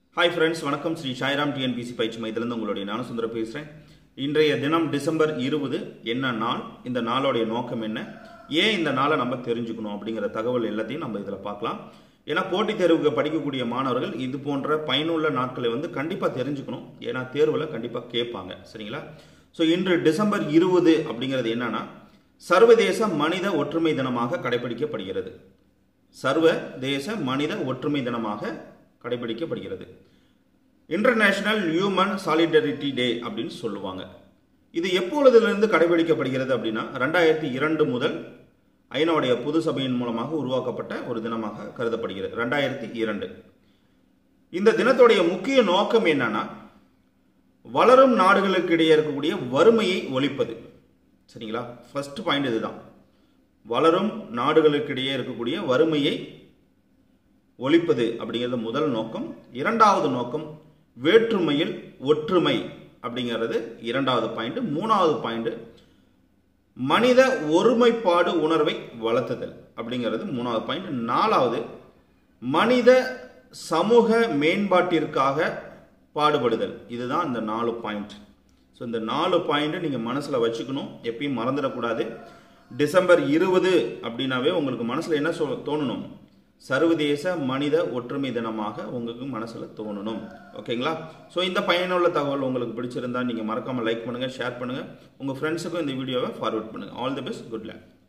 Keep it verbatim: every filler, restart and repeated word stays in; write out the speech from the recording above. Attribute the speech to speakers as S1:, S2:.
S1: Hi friends, வணக்கம் Sri Sairam T N P S C பயிற்சி மையத்திலிருந்து உங்களுடைய நானும் சுந்தர பேசுறேன். இன்றைய தினம் டிசம்பர் இருபது என்ன நாள், இந்த நாளோட நோக்கம் என்ன, ஏன் இந்த நாளை நம்ம தெரிஞ்சுக்கணும் அப்படிங்கிற தகவல் எல்லாத்தையும் நம்ம இதில் பார்க்கலாம். ஏன்னா போட்டித் தேர்வுக்கு படிக்கக்கூடிய மாணவர்கள் இது போன்ற பயனுள்ள நாட்களை வந்து கண்டிப்பாக தெரிஞ்சுக்கணும். ஏன்னா தேர்வில் கண்டிப்பாக கேட்பாங்க. சரிங்களா? ஸோ இன்று டிசம்பர் இருபது அப்படிங்கிறது என்னன்னா சர்வதேச மனித ஒற்றுமை தினமாக கடைபிடிக்கப்படுகிறது. சர்வதேச மனித ஒற்றுமை தினமாக கடைபிடிக்கப்படுகிறது. இன்டர்நேஷனல் ஹியூமன் சாலிடரிட்டி டே அப்படின்னு சொல்லுவாங்க. இது எப்பொழுதிலிருந்து கடைபிடிக்கப்படுகிறது அப்படின்னா ரெண்டாயிரத்தி இரண்டு முதல் ஐநாவுடைய பொது சபையின் மூலமாக உருவாக்கப்பட்ட ஒரு தினமாக கருதப்படுகிறது. ரெண்டாயிரத்தி இரண்டு. இந்த தினத்துடைய முக்கிய நோக்கம் என்னன்னா வளரும் நாடுகளுக்கு இடையே இருக்கக்கூடிய வறுமையை ஒழிப்பது. சரிங்களா? ஃபர்ஸ்ட் பாயிண்ட் இதுதான். வளரும் நாடுகளுக்கு இடையே இருக்கக்கூடிய வறுமையை ஒழிப்பது அப்படிங்கிறது முதல் நோக்கம். இரண்டாவது நோக்கம் வேற்றுமையில் ஒற்றுமை அப்படிங்கிறது இரண்டாவது பாயிண்ட். மூணாவது பாயிண்ட் மனித ஒருமைப்பாடு உணர்வை வளர்த்துதல் அப்படிங்கிறது மூணாவது பாயிண்ட். நாலாவது மனித சமூக மேம்பாட்டிற்காக பாடுபடுதல். இதுதான் இந்த நாலு பாயிண்ட். ஸோ இந்த நாலு பாயிண்ட் நீங்கள் மனசில் வச்சுக்கணும், எப்பயும் மறந்துடக்கூடாது. டிசம்பர் இருபது அப்படின்னாவே உங்களுக்கு மனசில் என்ன சொல் தோணணும்? சர்வதேச மனித ஒற்றுமை தினமாக உங்களுக்கு மனசுல தோணணும். ஓகேங்களா? ஸோ இந்த பயனுள்ள தகவல் உங்களுக்கு பிடிச்சிருந்தா நீங்க மறக்காம லைக் பண்ணுங்க, ஷேர் பண்ணுங்க, உங்க ஃப்ரெண்ட்ஸுக்கும் இந்த வீடியோவை ஃபார்வர்ட் பண்ணுங்க. All the best, good luck.